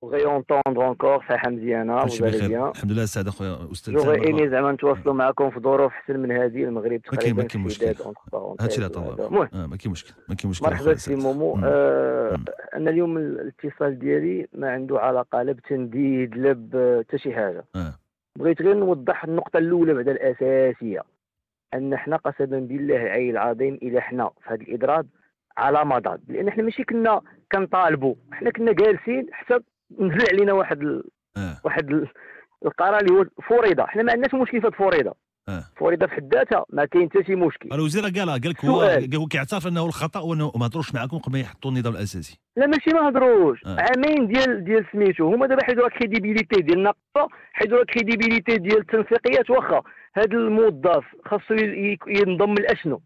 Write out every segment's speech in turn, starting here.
بغي اونطوندر اونكور صحه مزيانه كلشي وبالي بخير بيان. الحمد لله. السعاده خويا استاذ جوغي سعد. ايمي زعما نتواصلوا معكم في ظروف احسن من هذه. المغرب ما كاين تقريبا في مشكل، شداد اونتر هادشي اللي بارونتيز. عطا الله. المهم ما كاين مشكل، ما كاين مشكل مرحبا اخويا سي سعد. مومو. انا اليوم الاتصال ديالي ما عنده علاقه لا بتنديد لا حتى شي حاجه. بغيت غير نوضح النقطه الاولى بعد الاساسيه، ان حنا قسما بالله العلي العظيم الا حنا في هذا الاضراب على مضض، لان حنا ماشي كنا كنطالبوا، حنا كنا جالسين حتى نزل علينا واحد القرار اللي هو فريضه. حنا ما عندناش مشكل في فريضه. فريضه في حد ذاتها ما كاين حتى شي مشكل. الوزير قال لك هو كيعترف انه الخطا وانه ما هضروش معكم قبل ما يحطوا النظام الاساسي. لا ماشي ما هضروش. عامين ديال سميتو هما دابا حيدوا كريديبيليتي ديال النقطه، حيدوا كريديبيليتي ديال التنسيقيات. واخا هذا الموظف خاصو ينضم لاشنو؟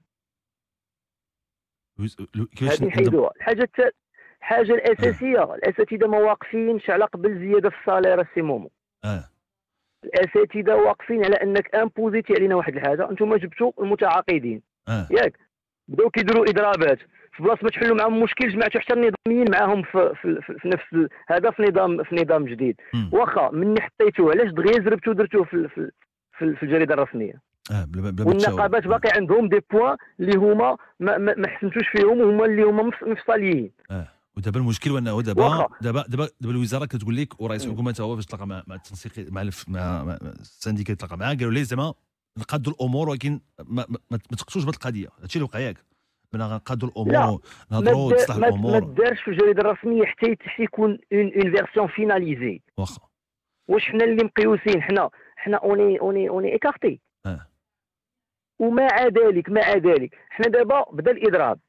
كيفاش نحيدوها؟ الحاجه الاساسيه، الاساتذه ما واقفينش على قبل زياده في الصالير السي مومو. الاساتذه واقفين على انك امبوزيتي علينا واحد الحاجه. انتم جبتوا المتعاقدين ياك بداو كيديروا اضرابات في بلاصه ما تحلوا معاهم مشكل، جمعتوا حتى النظاميين معاهم في نفس هذا في نظام جديد. واخا مني حطيتوه علاش دغيا زربتو درتوه في الجريده الرسميه. والنقابات باقي عندهم دي بوين اللي هما ما حسنتوش فيهم، وهما اللي هما مفصليين. ودابا المشكل وانه دابا الوزاره كتقول لك ورئيس الحكومه هو باش تلاقى مع التنسيق مع السنديكات تلاقى معاه، قالوا ليه زعما نقادوا الامور ولكن ما تقصوش بهذه القضيه. هادشي اللي وقع ياك، بنا غنقادوا الامور نهضروا تصلح الامور. ما دارش في الجريده الرسميه حتى يكون اون فيرسيون فيناليزي. واخا واش حنا اللي مقيوسين؟ حنا اوني ايكارتي. ومع ذلك حنا دابا بدا الاضراب.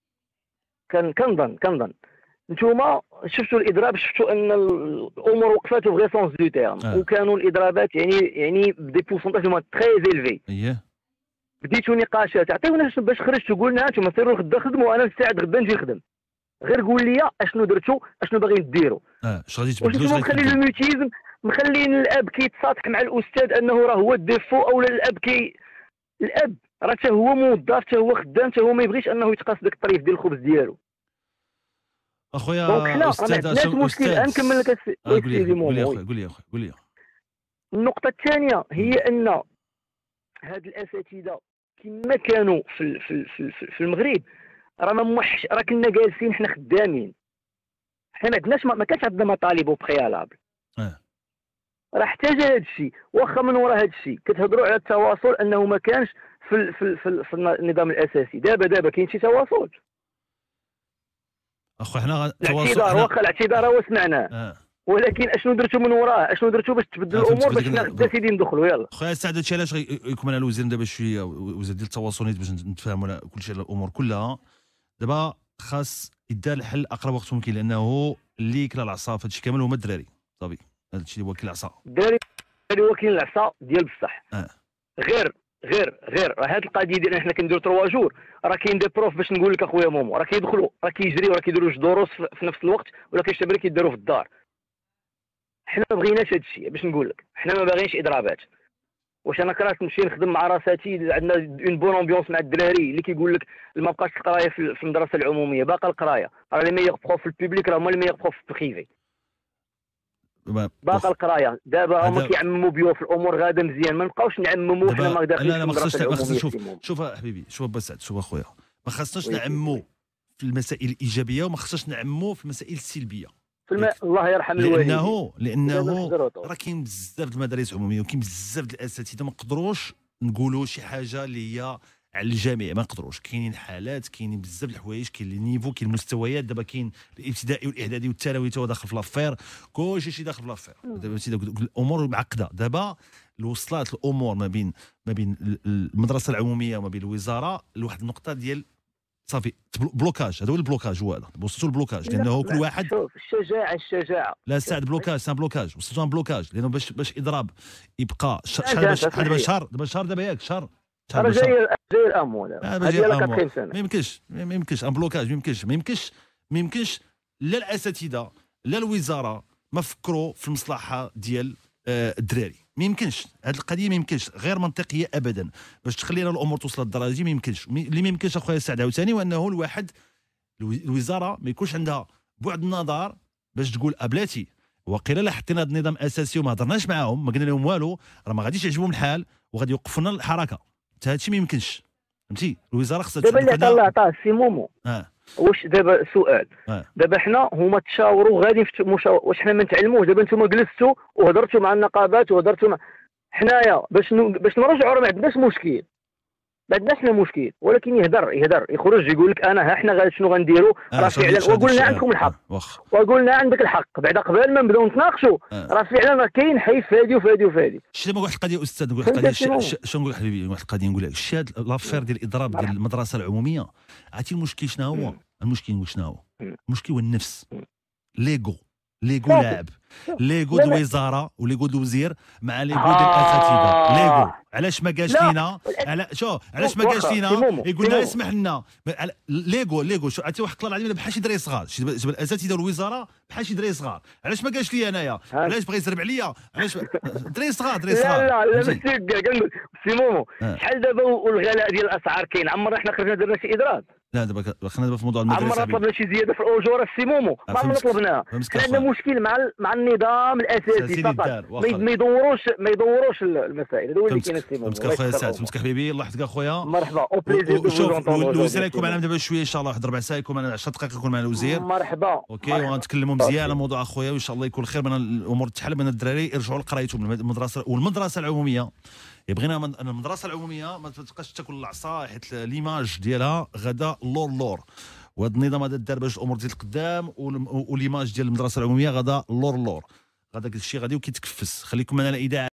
كنظن نتوما شفتوا الاضراب، شفتوا ان الامور وقفات في غير سونس دو تيرم. وكانوا الاضرابات يعني بدي بورسونتاج هما تري زيلفي. بديتوا نقاشات، عطيونا باش خرجتوا قلنا انتم سيروا غدا خدموا، انا مستعد غدا نجي نخدم. غير قول لي اشنو درتوا، اشنو باغيين ديروا. اش غادي تبدلوا؟ واش مخلين الميوتيزم، مخلين الاب كيتصادق مع الاستاذ انه راه هو الديفو، او الاب راه حتى هو موظف، حتى هو خدام، حتى هو ما يبغيش انه يتقاس داك الطريف ديال الخبز ديالو. اخويا استاذ نكمل لك قول لي. النقطه الثانيه هي ان هاد الاساتذه كما كانوا في المغرب راه ما موحش، راه كنا جالسين حنا خدامين. حنا ما عندناش، ما كانش عندنا مطالب بريالابل. راه احتاج هذا الشيء. واخا من وراء هذا الشيء كتهضروا على التواصل انه ما كانش في النظام الاساسي. دابا كاين شي تواصل. اخو حنا الاعتذار، واخا الاعتذار هو سمعناه. ولكن اشنو درتوا من وراه؟ اشنو درتوا باش تبدل الامور باش حنا غدا سيدي ندخلوا؟ يلا خويا سعد، هادشي علاش يكون على الوزير دابا شويه وزير ديال التواصلات باش نتفاهموا على كلشي، على الامور كلها. دابا خاص يدار الحل اقرب وقت ممكن، لانه اللي كلا العصا في هادشي كامل هما الدراري. صافي هادشي اللي واكل العصا. الدراري واكلين العصا ديال بصح. غير راه هاد القضيه ديال حنا كنديروا 3 جور، راه كاين دي بروف باش نقول لك اخويا مومو، راه كيدخلوا، راه كيجريو، راه كيديروا جوج دروس في نفس الوقت، ولا كيشتبروا كيديروا في الدار. حنا ما بغيناش هاد الشيء باش نقول لك، حنا ما باغينش اضرابات. واش انا كرهت نمشي نخدم مع راساتي، عندنا اون بون امبيونس مع الدراري اللي كيقول لك ما بقاش القرايه في المدرسه العموميه، باقا القرايه، راه لي ميور بروف في البوبليك راه هما لي ميور بروف في البريفي. باقا القرايه. دابا هما كيعمموا بيو في الامور غادا مزيان، ما نبقاوش نعمموا حنا ما داخلين في المدرسه العموميه. شوف حبيبي، شوف بسعد، شوف اخويا، ما خاصناش نعمموا في المسائل الايجابيه وما خاصناش نعمموا في المسائل السلبيه. الله يرحم الوالدين. لانه راه كاين بزاف د المدارس العموميه وكاين بزاف د الاساتذه ما نقدروش نقولوا شي حاجه اللي هي على الجميع، ما نقدروش. كاينين حالات، كاينين بزاف د الحوايج، كاين لي نيفو، كاين المستويات. دابا كاين الابتدائي والاعدادي والثانوي تا هو داخل في لافير، كلشي داخل في لافير. دابا الامور معقده. دابا وصلت الامور ما بين المدرسه العموميه وما بين الوزاره لواحد النقطه ديال صافي بلوكاج. هذا هو البلوكاج، هو هذا وصلتوا البلوكاج، لانه كل واحد الشجاعه لا سعد بلوكاج، سان بلوكاج، وصلتوا بلوكاج، لانه باش اضراب يبقى دابا شهر دابا ياك شهر جاي الامور. ما يمكنش ان بلوكاج، ما يمكنش لا الاساتذه لا الوزاره ما فكروا في المصلحه ديال الدراري. ما يمكنش هذه القضيه، ما يمكنش، غير منطقيه ابدا باش تخلي لنا الامور توصل للدرجه. ما يمكنش. اللي ما يمكنش اخويا سعد عاوتاني، وانه الواحد الوزاره ما يكونش عندها بعد النظر باش تقول ابلاتي وقيلا لا حطينا هذا النظام اساسي وما هضرناش معاهم ما قلنا لهم والو راه ما غاديش يعجبهم الحال وغادي يوقفوا لنا الحركه. حتى هادشي ما يمكنش فهمتي. الوزاره خصها دابا اللي عطا الله عطاه السي مومو. واش دابا سؤال دابا حنا هما تشاوروا غادي في واش حنا ما نتعلموش؟ دابا نتوما جلستوا وهضرتوا مع النقابات وهضرتوا مع حنايا باش نرجعوا راه ما عندناش مشكل، ما عندناش حنا مشكل، ولكن يهدر يخرج يقول لك انا ها حنا شنو غنديروا راه فعلا وقلنا عندكم الحق وقلنا عندك الحق بعدا قبل ما نبداو نتناقشوا راه فعلا راه كاين حي في هادي وفي هادي وفي هادي. شتي واحد القضيه استاذ نقول واحد القضيه شنو نقول حبيبي واحد القضيه نقول لك شتي هاد لافير ديال الاضراب ديال المدرسه العموميه عرفتي المشكل شنو هو؟ المشكل شنو هو؟ المشكل هو النفس ليغو لاعب ليغو ديال الوزاره وليغو ديال الوزير مع ليغو ديال الاساتذه ليغو. علاش ما قالش لينا علاش ما قالش لينا يقول لنا اسمح لنا ليغو شو عرفتي واحد الله العظيم بحال شي دري صغار شي الاساتذه والوزاره بحال شي دري صغار. علاش ما قالش لي انايا؟ علاش بغى يزرب عليا؟ علاش دري صغار لا ماشي كنقول سي مومو شحال دابا والغلاء ديال الاسعار كاين عمرنا حنا خرجنا درنا شي اضراب؟ لا دابا خلينا دابا في موضوع المدرسه عمرنا طلبنا شي زياده في الاجور السي مومو ما عمرنا طلبناها. عندنا مشكل مع النظام الاساسي فقط ما يدوروش المسائل. هذا هو اللي كاين السي مومو. فهمتك اخويا سعد فهمتك حبيبي الله يحفظك اخويا مرحبا او بليزير. شوف الوزير يكون معنا دابا شويه ان شاء الله واحد ربع ساعه يكون معنا 10 دقائق يكون معنا الوزير مرحبا اوكي وغنتكلموا مزيان على الموضوع اخويا وان شاء الله يكون خير من الامور تحل من الدراري يرجعوا لقرايتهم المدرسه والمدرسه العموميه. بغينا المدرسه العموميه ما تبقاش تاكل العصا حيت ليماج ديالها غدا لور وهذا النظام هذا دار باش الامور تزيد القدام وليماج ديال المدرسه العموميه غدا لور غدا الشيء غادي وكيتكفس. خليكم معنا على الاذاعه.